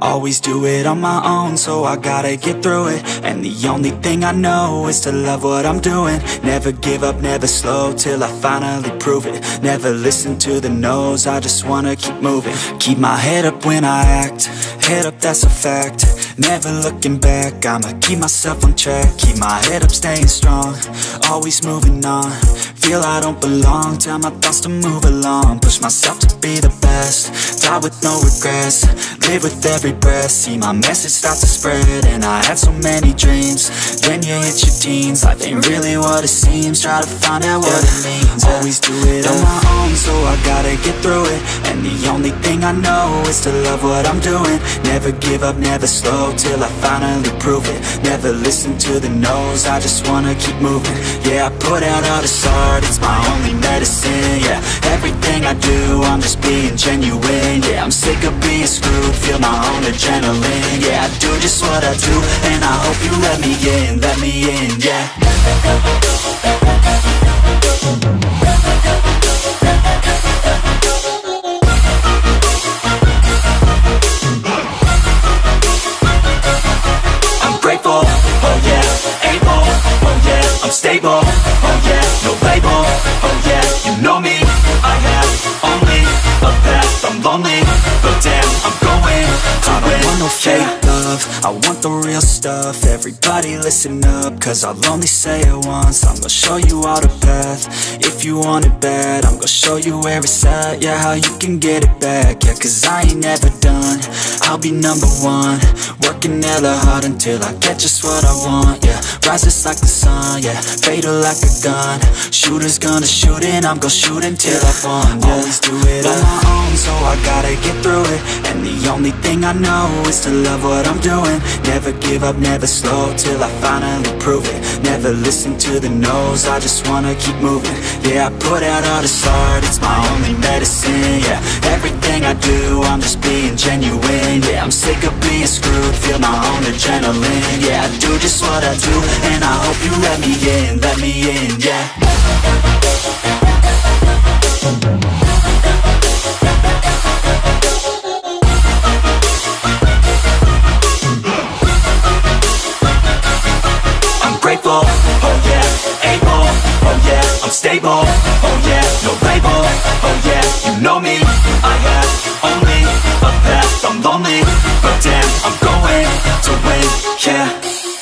Always do it on my own, so I gotta get through it. And the only thing I know is to love what I'm doing. Never give up, never slow, till I finally prove it. Never listen to the no's, I just wanna keep moving. Keep my head up when I act, head up, that's a fact. Never looking back, I'ma keep myself on track. Keep my head up, staying strong, always moving on. Feel I don't belong, tell my thoughts to move along. Push myself to be the best, die with no regrets. Live with every breath, see my message start to spread. And I had so many dreams, then you hit your teens. Life ain't really what it seems, try to find out what it means. Always do it on my own, so I gotta get through it. And the only thing I know is to love what I'm doing. Never give up, never slow, till I finally prove it. Never listen to the no's, I just wanna keep moving. Yeah, I put out all this art, it's my only medicine. Yeah, everything I do, I'm just being genuine. Yeah, I'm sick of being screwed, feel my own adrenaline. Yeah, I do just what I do, and I hope you let me in, yeah. I'm grateful, oh yeah, able, oh yeah, I'm stable, oh yeah, no label, oh yeah, you know me, I have only a path, I'm lonely, but damn, I'm going to win. I don't want no fake love, I want the real stuff. Everybody listen up, cause I'll only say it once. I'm gonna show you all the path, if you want it bad. I'm gonna show you where it's at, yeah, how you can get it back. Yeah, cause I ain't never done, I'll be number one. Working hella hard until I get just what I want, yeah. Rise just like the sun, yeah, fatal like a gun. Shooter's gonna shoot and I'm gonna shoot until I won, yeah. Always do it on my own, so I gotta get through it. And the only thing I know is to love what I'm doing. Never give up, never slow, till I finally prove it. Never listen to the no's, I just wanna keep moving. Yeah, I put out all this art, it's my only medicine. Yeah, everything I do, I'm just being genuine. Yeah, I'm sick of being screwed, feel my own adrenaline. Yeah, I do just what I do, and I hope you let me in, yeah. I'm grateful, oh yeah, able, oh yeah, I'm stable, oh yeah, no label, oh yeah, you know me, I have only a path, I'm lonely, but damn, I'm going to win, yeah.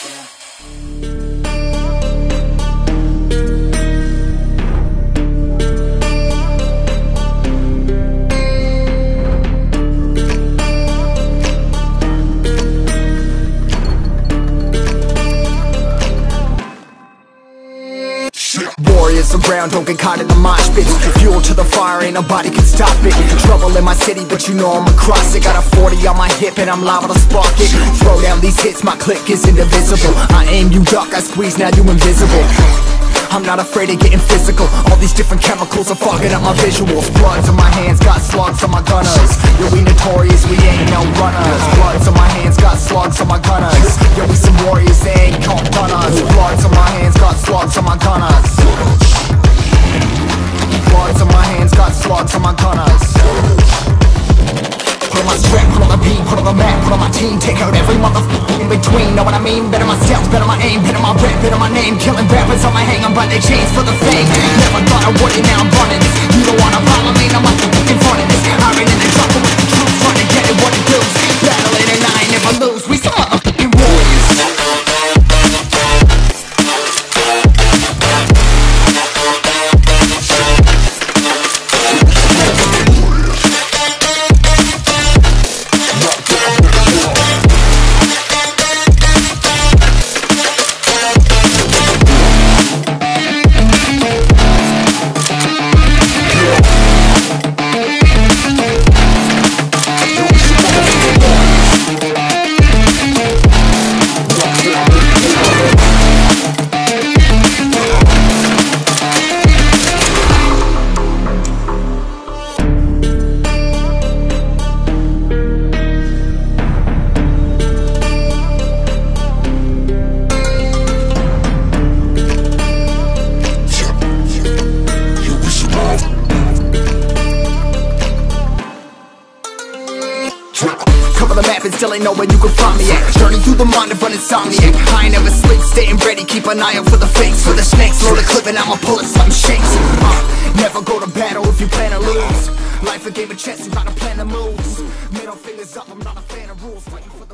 Warriors around, don't get caught in the mosh pit. Fuel to the fire, ain't nobody can stop it. Trouble in my city, but you know I'm across it. Got a 40 on my hip and I'm liable to spark it. Throw down these hits, my click is indivisible. I aim, you duck, I squeeze, now you invisible. I'm not afraid of getting physical. All these different chemicals are fogging up my visuals. Bloods on my hands, got slugs on my gunners. Yo, we notorious, we ain't no runners. Bloods on my hands, got slugs on my gunners. Yo, we some warriors, they ain't called gunners. Bloods on my hands, got slugs on my gunners. Bloods on my hands, got slugs on my gunners. Put on my strap, put on the beat, put on the map, put on my team. Take out every motherfucker in between, know what I mean? Better myself, better my aim, better my rap, better my name. Killing rappers on my hang, I'm by their chains for the fame. Never thought I would it, now I'm running this. You don't wanna follow me, I'm up in front of this. Iron in the jungle with the truth, trying to get it what it does. Battling and I ain't never lose, we some motherfucking warriors. still ain't know where you can find me at. Journey through the mind of an insomniac. I ain't never sleep, staying ready, keep an eye out for the fakes, for the snakes. Load a clip and I'ma pull it, something shakes. Never go to battle if you plan to lose. Life a game of chess, you gotta plan the moves. Middle fingers up, I'm not a fan of rules. Fighting for the